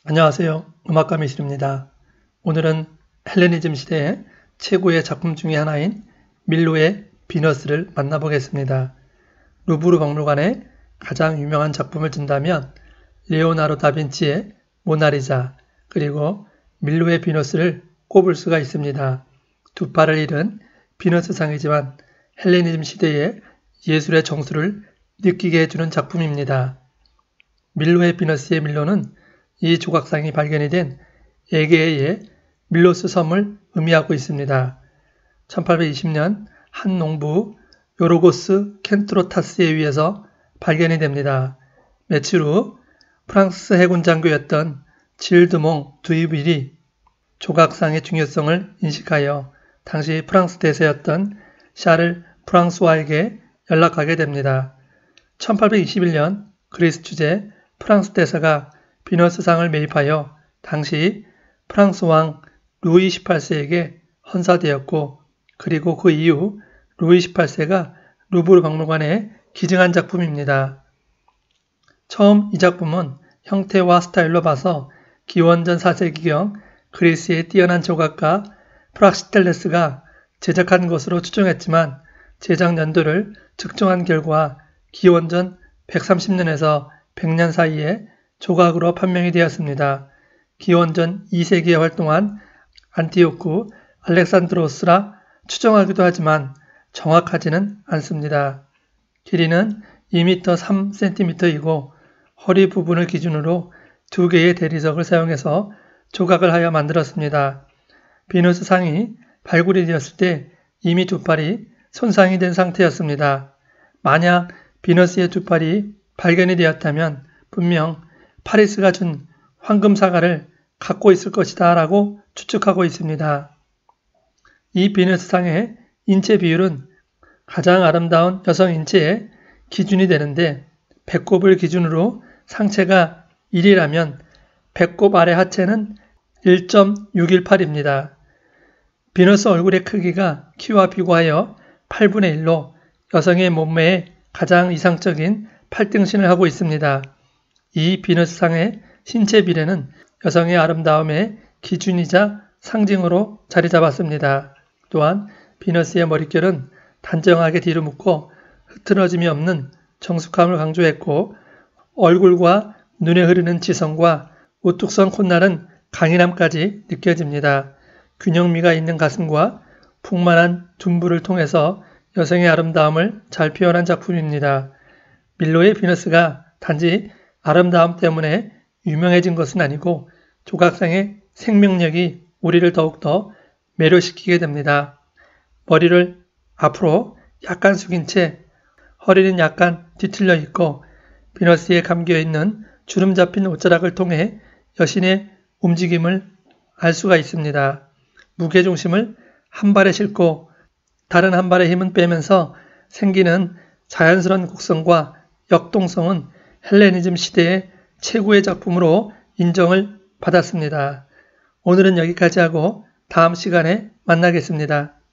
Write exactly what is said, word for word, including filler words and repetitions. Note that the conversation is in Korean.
안녕하세요. 음악가 미술입니다. 오늘은 헬레니즘 시대의 최고의 작품 중의 하나인 밀로의 비너스를 만나보겠습니다. 루브르 박물관의 가장 유명한 작품을 든다면 레오나르도 다빈치의 모나리자 그리고 밀로의 비너스를 꼽을 수가 있습니다. 두 팔을 잃은 비너스상이지만 헬레니즘 시대의 예술의 정수를 느끼게 해주는 작품입니다. 밀로의 비너스의 밀로는 이 조각상이 발견이 된 에게의 밀로스 섬을 의미하고 있습니다. 천팔백이십 년 한 농부 요르고스 켄트로타스에 의해서 발견이 됩니다. 며칠 후 프랑스 해군 장교였던 질드몽 두이빌이 조각상의 중요성을 인식하여 당시 프랑스 대사였던 샤를 프랑스와에게 연락하게 됩니다. 천팔백이십일 년 그리스 주재 프랑스 대사가 비너스상을 매입하여 당시 프랑스 왕 루이 십팔 세에게 헌사되었고 그리고 그 이후 루이 십팔 세가 루브르 박물관에 기증한 작품입니다. 처음 이 작품은 형태와 스타일로 봐서 기원전 사 세기경 그리스의 뛰어난 조각가 프락시텔레스가 제작한 것으로 추정했지만 제작 연도를 측정한 결과 기원전 백삼십 년에서 백 년 사이에 조각으로 판명이 되었습니다. 기원전 이 세기에 활동한 안티오쿠 알렉산드로스라 추정하기도 하지만 정확하지는 않습니다. 길이는 이 미터 삼 센티미터이고 허리 부분을 기준으로 두 개의 대리석을 사용해서 조각을 하여 만들었습니다. 비너스 상이 발굴이 되었을 때 이미 두 팔이 손상이 된 상태였습니다. 만약 비너스의 두 팔이 발견이 되었다면 분명 파리스가 준 황금 사과를 갖고 있을 것이다 라고 추측하고 있습니다. 이 비너스상의 인체 비율은 가장 아름다운 여성 인체의 기준이 되는데 배꼽을 기준으로 상체가 일이라면 배꼽 아래 하체는 일 점 육일팔입니다. 비너스 얼굴의 크기가 키와 비교하여 팔분의 일로 여성의 몸매에 가장 이상적인 팔등신을 하고 있습니다. 이 비너스상의 신체 비례는 여성의 아름다움의 기준이자 상징으로 자리 잡았습니다. 또한 비너스의 머릿결은 단정하게 뒤로 묶고 흐트러짐이 없는 정숙함을 강조했고 얼굴과 눈에 흐르는 지성과 우뚝선 콧날은 강인함까지 느껴집니다. 균형미가 있는 가슴과 풍만한 둔부를 통해서 여성의 아름다움을 잘 표현한 작품입니다. 밀로의 비너스가 단지 아름다움 때문에 유명해진 것은 아니고 조각상의 생명력이 우리를 더욱더 매료시키게 됩니다. 머리를 앞으로 약간 숙인 채 허리는 약간 뒤틀려 있고 비너스에 감겨있는 주름 잡힌 옷자락을 통해 여신의 움직임을 알 수가 있습니다. 무게중심을 한 발에 싣고 다른 한 발의 힘은 빼면서 생기는 자연스러운 곡선과 역동성은 헬레니즘 시대의 최고의 작품으로 인정을 받았습니다. 오늘은 여기까지 하고 다음 시간에 만나겠습니다.